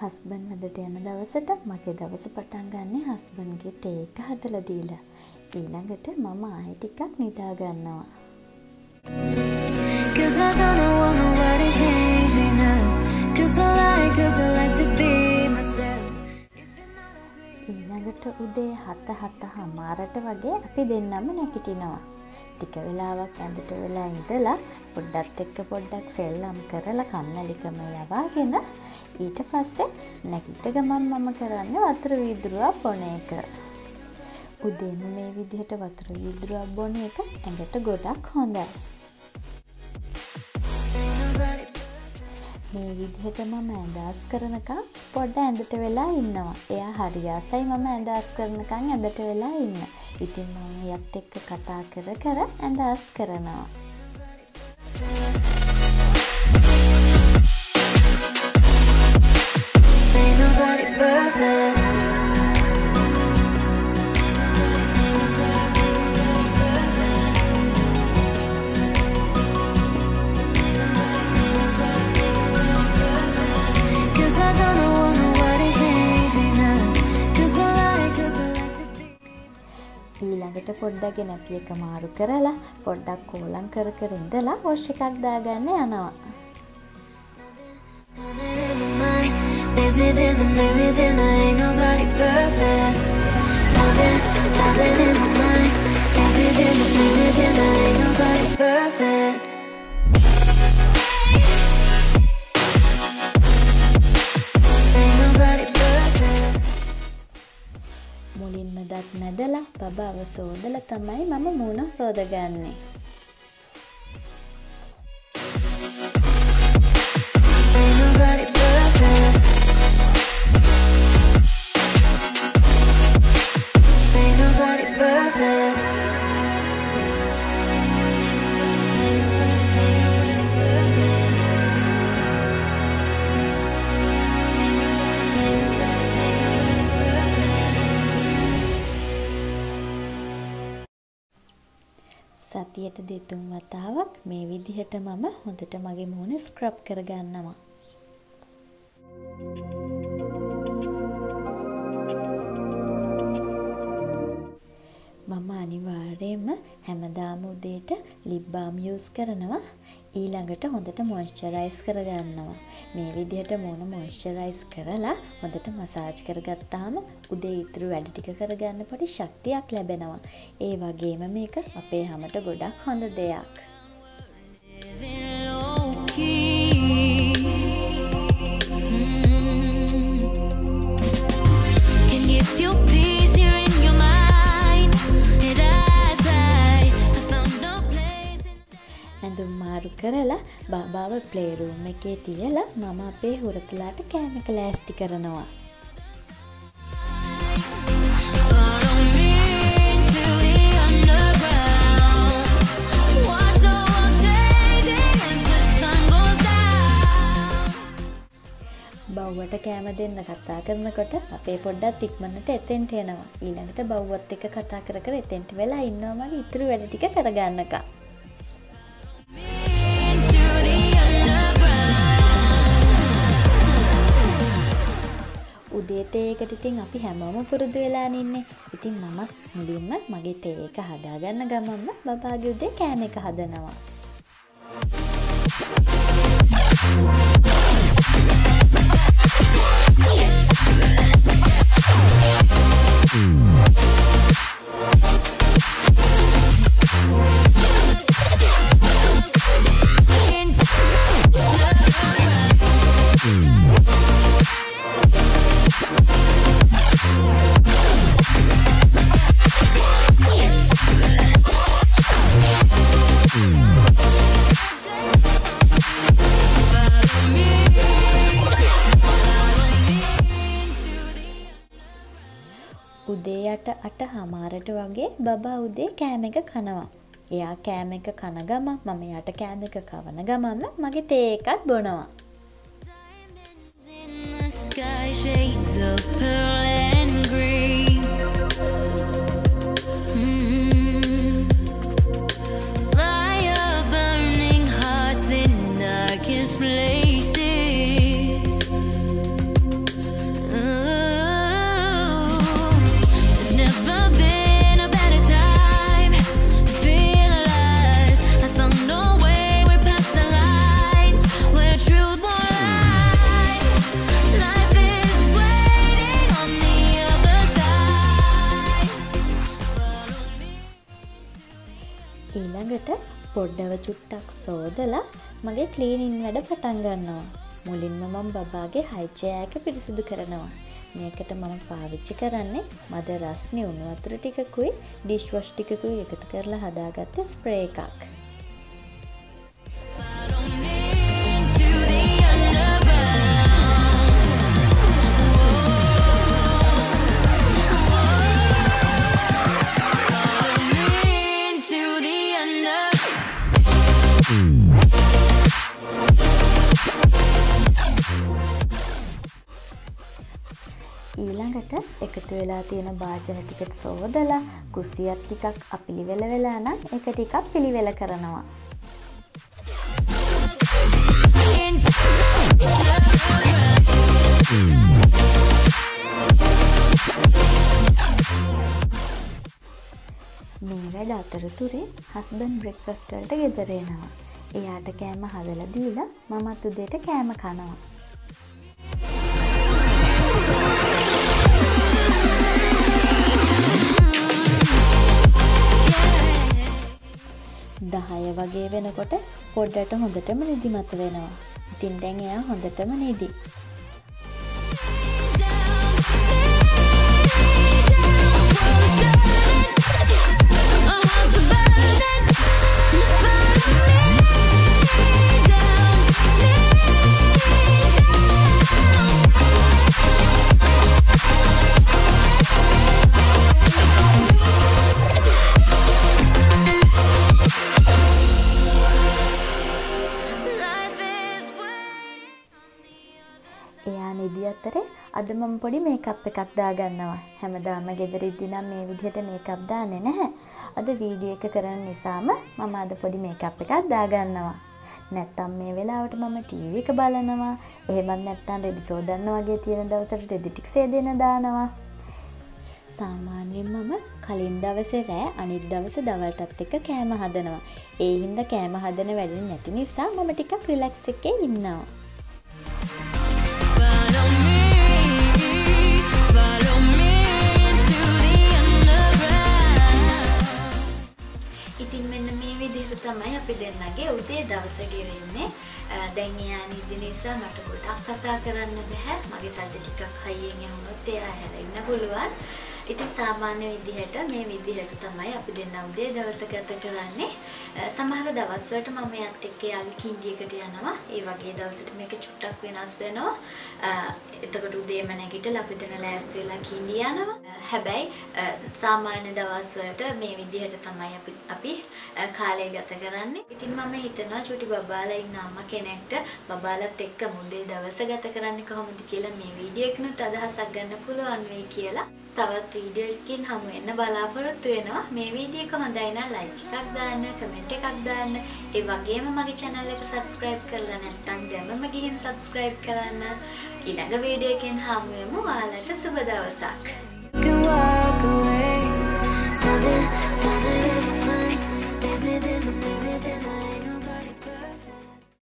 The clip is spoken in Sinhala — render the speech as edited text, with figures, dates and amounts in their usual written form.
හස්බන්ඩ් වැඩට යන දවසට මගේ දවස පටන් ගන්නේ හස්බන්ඩ්ගේ තේ එක හදලා දීලා. ඊළඟට මම ආයෙ ටිකක් නිදා ගන්නවා. Cause I don't want nobody change me now. Cause I like to be myself. ඊළඟට උදේ 7:30 වගේ අපි දෙන්නම නැගිටිනවා. ටික වෙලාවක් ඇඳට වෙලා ඉඳලා පොඩ්ඩත් එක්ක පොඩ්ඩක් සෙල්ලම් කරලා කම්මැලිකම යවාගෙන ඊට පස්සේ නැගිට ගමන් මම කරන්නේ වතුර වීදුරුවක් බොන එක. උදේම මේ විදිහට වතුර වීදුරුවක් බොන එක ඇඟට ගොඩක් හොඳයි. මේ විදිහට මම ඇඳාස් කරනකම් පොඩ්ඩ ඇඳට වෙලා ඉන්නවා. එයා හරි ආසයි මම ඇඳාස් කරනකම් ඇඳට වෙලා ඉන්න. ඉතින් මම එයත් එක්ක කතා කර ඇඳාස් කරනවා. Ain't nobody perfect. Cause I don't want nobody change me now. Cause I like to be. ඊළඟට පොඩ්ඩක් ගෙනපි එක මාරු කරලා පොඩ්ඩක් කෝලම් කර ඉඳලා වොෂ් එකක් දාගන්න යනවා. Something in my mind makes me think ain't nobody perfect. Something in my mind makes me think ain't nobody perfect. Ain't nobody perfect. මුලින්ම දත් නැදලා බබාව සෝදලා තමයි මම මූණ සෝදගන්නේ. Ain't nobody perfect. Ain't nobody perfect. Ain't nobody perfect. Ain't nobody perfect. සතියට 2-3 වතාවක් මේ විදිහට මම හොඳට මගේ මූණ ස්ක්‍රබ් කරගන්නවා. මම අනිවාර්යයෙන්ම හැමදාම උදේට ලිප් බාම් යූස් කරනවා. ඊළඟට හොඳට මොයිස්චරයිස් කරගන්නවා. මේ විදිහට මූණ මොයිස්චරයිස් කරලා හොඳට මසාජ් කරගත්තාම උදේ ඉතුරු වැඩ ටික කරගන්න පොඩි ශක්තියක් ලැබෙනවා. ඒ වගේම මේක අපේ හැමට ගොඩක් හොඳ දෙයක්. Living low key. Can give you peace here in your mind. And I found no place in. ඇඳුම් මාරු කරලා බබාව ප්ලේ රූම් එකේ තියලා මම අපේ හුරතලාට කෑම එක ලෑස්ති කරනවා. Follow me into the underground. Watch the world changing as the sun goes down. බව්වට කෑම දෙන්න කතා කරනකොට අපේ පොඩ්ඩක් ඉක්මනට එතෙන්ට එනවා. ඊළඟට බව්වත් එක්ක කතා කර එතෙන්ට වෙලා ඉන්නවා මගේ ඉතුරු වැඩ ටික කරගන්නකම්. Into the underground. උදේ තේ එකට ඉතින් අපි හැමෝම පුරුදු වෙලානේ ඉන්නේ. ඉතින් මමත් මුලින්ම මගේ තේ එක හදාගන්න ගමන්ම බබාගේ උදේ කෑම එක හදනවා. උදේ 8:00 වගේ බබා උදේ කෑම එක කනවා. එයා කෑම එක කන ගමන් මම එයාට කෑම එක කවන ගමන්ම මගේ තේ එකත් බොනවා. In the sky, shades of pearl and green. Fire burning hearts in darkest places. පොඩ්ඩව චුට්ටක් සෝදලා මගේ ක්ලීනින් වැඩ පටන් ගන්නවා. මුලින්ම මම බබාගේ හයි චෙයා එක පිරිසිදු කරනවා. මේකට මම පාවිච්චි කරන්නේ මද රස්නේ උණු වතුර ටිකකුයි ඩිෂ් වොෂ් ටිකකුයි එකතු කරලා හදාගත්ත ස්ප්‍රේ එකක්. ඊළඟට එකතු වෙලා තියෙන භාජන ටිකට සෝදලා කුස්සියක් ටිකක් අපිලිවෙල වෙලා නම් ඒක ටිකක් පිළිවෙල කරනවා. මේ වැඩ අතරතුරේ හස්බන්ඩ් බ්‍රෙක්ෆාස්ට් වලට ගෙදර එනවා. එයාට කෑම හදලා දීලා මමත් උදේට කෑම කනවා. දහය වගේ වෙනකොට පොඩ්ඩට හොඳටම නිදිමත වෙනවා. ඉතින් දැන් එයා හොඳටම නිදි. එයා නිදි අතරේ අද මම පොඩි මේකප් එකක් දාගන්නවා. හැමදාම ගෙදර ඉද්දි නම් මේ විදිහට මේකප් දාන්නේ නැහැ. අද වීඩියෝ එක කරන නිසාම මම අද පොඩි මේකප් එකක් දාගන්නවා. නැත්තම් මේ වෙලාවට මම ටීවී එක බලනවා. එහෙමත් නැත්තම් රෙදි සෝදන්න වගේ තියෙන දවසට රෙදි ටික සේදෙන දානවා. සාමාන්‍යයෙන් මම කලින් දවසේ රෑ අනිත් දවසේ දවල්ටත් එක්ක කෑම හදනවා. ඒ හින්දා කෑම හදන වැඩි නැති නිසා මම ටිකක් රිලැක්ස් එකේ ඉන්නවා. ඉතින් මෙන්න මේ විදිහට තමයි අපි දෙන්නගේ උදේ දවස ගෙවෙන්නේ. දැන් එයා නිදි නිසා මට ගොඩක් කතා කරන්න බෑ. මගේ සද්ද ටිකක් හයියෙන් ඇහුනොත් එයා හැරෙන්න පුළුවන්. ඉතින් සාමාන්‍ය විදිහට මේ විදිහට තමයි අපි දෙන්න උදේ දවස ගත කරන්නේ. සමහර දවස්වලට මම එයාත් එක්ක යාගේ කින්ඩියකට යනවා. ඒ වගේ දවසට මේක චුට්ටක් වෙනස් වෙනවා. එතකොට උදේම නැගිටලා අපි දෙන්න ලෑස්ති වෙලා කින්ඩිය යනවා. හැබැයි සාමාන්‍ය දවස්වලට මේ විදිහට තමයි අපි කාලය ගත කරන්නේ. ඉතින් මම හිතනවා චුටි බබාලා ඉන්න අම්මා කෙනෙක්ට බබාලත් එක්ක උදේ දවස ගත කරන්නේ කොහොමද කියලා මේ වීඩියෝ එකනොත් අදහසක් ගන්න පුළුවන් වෙයි කියලා. තවත් වීඩියෝ එකකින් හමු වෙන්න බලාපොරොත්තු වෙනවා. මේ වීඩියෝ එක හොඳයි නම් ලයික් එකක් දාන්න, කමෙන්ට් එකක් දාන්න. ඒ වගේම මගේ channel එක subscribe කරලා නැත්නම් දැන්ම ගිහින් subscribe කරන්න. ඊළඟ වීඩියෝ එකෙන් හමු වෙමු. ඔයාලට සුබ දවසක්.